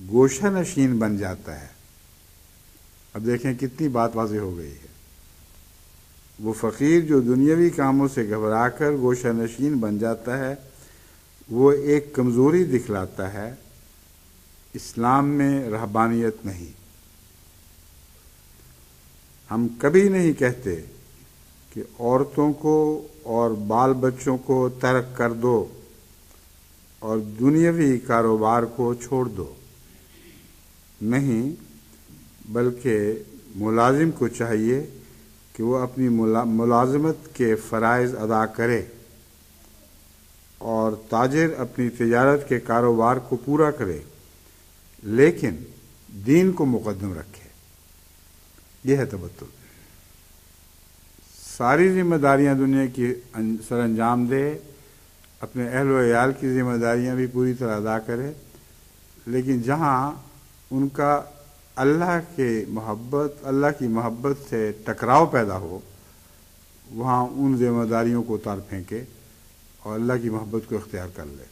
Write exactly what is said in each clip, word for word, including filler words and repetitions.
گوشہ نشین بن جاتا ہے۔ اب دیکھیں کتنی بات واضح ہو گئی ہے۔ وہ فقیر جو دنیاوی کاموں سے گھبرا کر گوشہ نشین بن جاتا ہے وہ ایک کمزوری دکھلاتا ہے، اسلام میں رہبانیت نہیں۔ ہم کبھی نہیں کہتے کہ عورتوں کو اور بال بچوں کو ترک کر دو اور دنیاوی کاروبار کو چھوڑ دو، نہیں، بلکہ ملازم کو چاہیے کہ وہ اپنی ملازمت کے فرائض ادا کرے اور تاجر اپنی تجارت کے کاروبار کو پورا کرے، لیکن دین کو مقدم رکھے۔ یہ ہے تبتل۔ ساری ذمہ داریاں دنیا کی سر انجام دے، اپنے اہل و عیال کی ذمہ داریاں بھی پوری طرح ادا کرے، لیکن جہاں ان کا اللہ کے محبت اللہ کی محبت سے ٹکراؤ پیدا ہو وہاں ان ذمہ داریوں کو اتار پھینکے اور اللہ کی محبت کو اختیار کر لے۔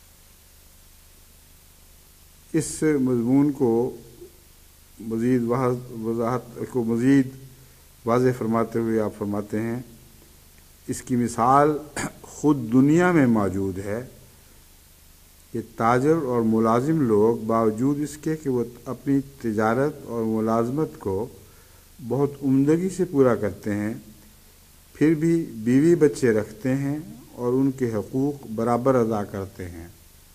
اس مضمون کو مزید وضاحت کو مزید واضح فرماتے ہوئے آپ فرماتے ہیں، اس کی مثال خود دنیا میں موجود ہے کہ تاجر اور ملازم لوگ باوجود اس کے کہ وہ اپنی تجارت اور ملازمت کو بہت عمدگی سے پورا کرتے ہیں، پھر بھی بیوی بچے رکھتے ہیں اور ان کے حقوق برابر ادا کرتے ہیں۔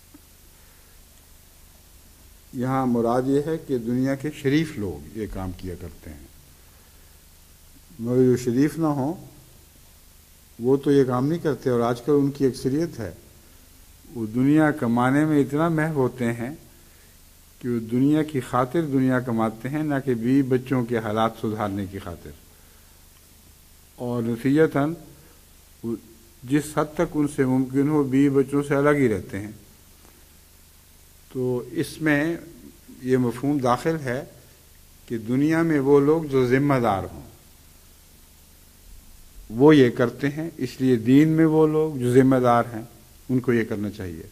یہاں مراد یہ ہے کہ دنیا کے شریف لوگ یہ کام کیا کرتے ہیں، مگر جو شریف نہ ہوں وہ تو یہ کام نہیں کرتے، اور آج کل ان کی اکثریت ہے، وہ دنیا کمانے میں اتنا محو ہوتے ہیں کہ وہ دنیا کی خاطر دنیا کماتے ہیں، نہ کہ بیوی بچوں کے حالات سدھارنے کی خاطر، اور نتیجتاً جس حد تک ان سے ممکن ہو بیوی بچوں سے الگ ہی رہتے ہیں۔ تو اس میں یہ مفہوم داخل ہے کہ دنیا میں وہ لوگ جو ذمہ دار ہوں وہ یہ کرتے ہیں، اس لیے دین میں وہ لوگ جو ذمہ دار ہیں ان کو یہ کرنا چاہیے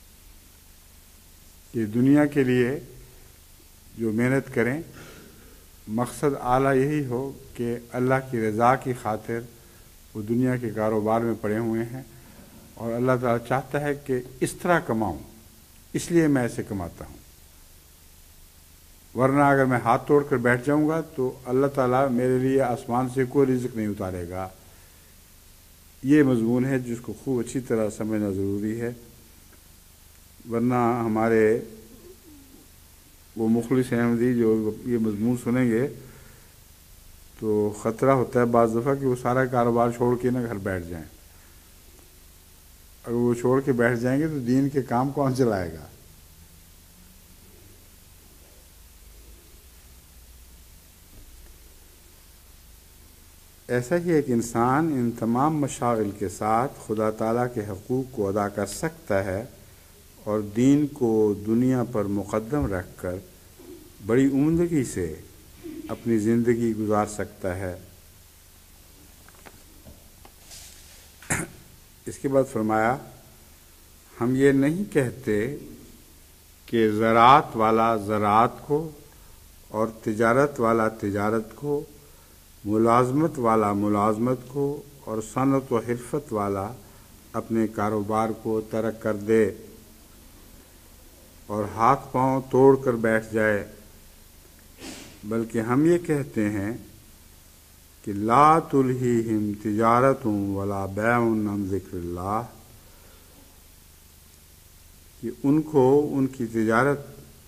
کہ دنیا کے لیے جو محنت کریں مقصد اعلیٰ یہی ہو کہ اللہ کی رضا کی خاطر وہ دنیا کے کاروبار میں پڑے ہوئے ہیں، اور اللہ تعالیٰ چاہتا ہے کہ اس طرح کماؤں، اس لیے میں ایسے کماتا ہوں، ورنہ اگر میں ہاتھ توڑ کر بیٹھ جاؤں گا تو اللہ تعالیٰ میرے لیے آسمان سے کوئی رزق نہیں اتارے گا۔ یہ مضمون ہے جس کو خوب اچھی طرح سمجھنا ضروری ہے، ورنہ ہمارے وہ مخلص احمدی جو یہ مضمون سنیں گے تو خطرہ ہوتا ہے بعض دفعہ کہ وہ سارا کاروبار چھوڑ کے نہ گھر بیٹھ جائیں۔ اگر وہ چھوڑ کے بیٹھ جائیں گے تو دین کے کام کون چلائے گا؟ ایسا ہی ایک انسان ان تمام مشاغل کے ساتھ خدا تعالیٰ کے حقوق کو ادا کر سکتا ہے اور دین کو دنیا پر مقدم رکھ کر بڑی عمدگی سے اپنی زندگی گزار سکتا ہے۔ اس کے بعد فرمایا، ہم یہ نہیں کہتے کہ زراعت والا زراعت کو اور تجارت والا تجارت کو، ملازمت والا ملازمت کو اور صنعت و حرفت والا اپنے کاروبار کو ترک کر دے اور ہاتھ پاؤں توڑ کر بیٹھ جائے، بلکہ ہم یہ کہتے ہیں کہ لا تلہیہم تجارت ولا بیع عن ذکر اللہ، کہ ان کو ان کی تجارت،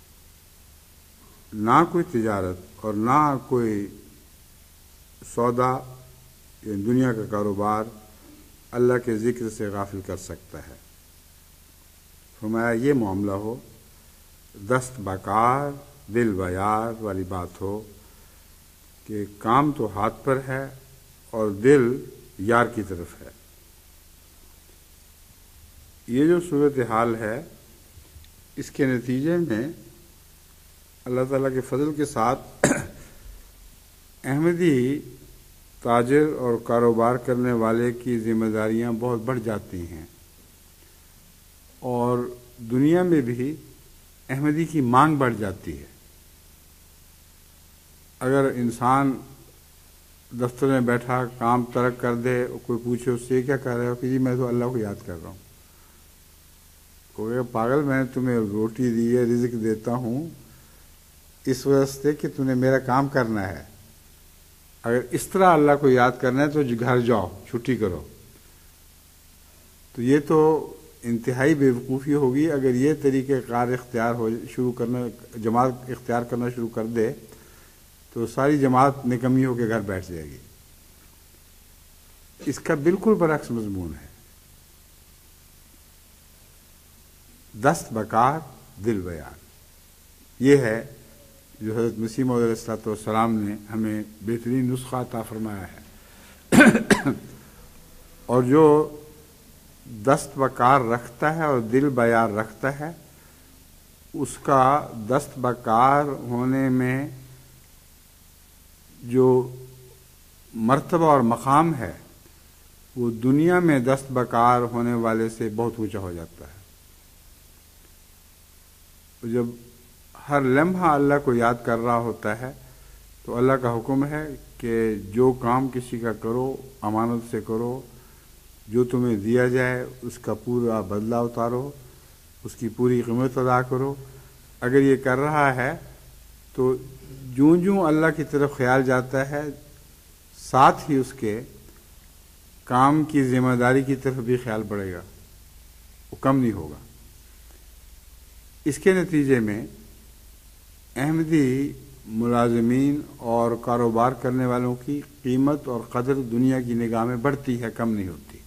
نہ کوئی تجارت اور نہ کوئی سودا یعنی دنیا کا کاروبار اللہ کے ذکر سے غافل کر سکتا ہے۔ فرمایا یہ معاملہ ہو، دست بکار دل بیار والی بات ہو کہ کام تو ہاتھ پر ہے اور دل یار کی طرف ہے۔ یہ جو صورتحال ہے اس کے نتیجے میں اللہ تعالیٰ کے فضل کے ساتھ احمدی تاجر اور کاروبار کرنے والے کی ذمہ داریاں بہت بڑھ جاتی ہیں، اور دنیا میں بھی احمدی کی مانگ بڑھ جاتی ہے۔ اگر انسان دفتر میں بیٹھا کام ترک کر دے، کوئی پوچھے اس سے کیا کر رہے ہو کہ جی میں تو اللہ کو یاد کر رہا ہوں، کوئی پاگل میں نے تمہیں روٹی دی ہے، رزق دیتا ہوں اس وجہ سے کہ تم نے میرا کام کرنا ہے، اگر اس طرح اللہ کو یاد کرنا ہے تو گھر جاؤ، چھٹی کرو۔ تو یہ تو انتہائی بے وقوفی ہوگی اگر یہ طریقہ کار اختیار ہو شروع کرنا جماعت اختیار کرنا شروع کر دے تو ساری جماعت نکمی ہو کے گھر بیٹھ جائے گی۔ اس کا بالکل برعکس مضمون ہے، دست بکار دل بیان۔ یہ ہے جو حضرت مسیح موعود علیہ الصلوۃ والسلام نے ہمیں بہترین نسخہ عطا فرمایا ہے۔ اور جو دست بکار رکھتا ہے اور دل بیار رکھتا ہے، اس کا دست بکار ہونے میں جو مرتبہ اور مقام ہے وہ دنیا میں دست بکار ہونے والے سے بہت اونچا ہو جاتا ہے۔ جب ہر لمحہ اللہ کو یاد کر رہا ہوتا ہے تو اللہ کا حکم ہے کہ جو کام کسی کا کرو امانت سے کرو، جو تمہیں دیا جائے اس کا پورا بدلہ اتارو، اس کی پوری قیمت ادا کرو۔ اگر یہ کر رہا ہے تو جوں جوں اللہ کی طرف خیال جاتا ہے ساتھ ہی اس کے کام کی ذمہ داری کی طرف بھی خیال بڑھے گا، وہ کم نہیں ہوگا۔ اس کے نتیجے میں احمدی ملازمین اور کاروبار کرنے والوں کی قیمت اور قدر دنیا کی نگاہ میں بڑھتی ہے، کم نہیں ہوتی۔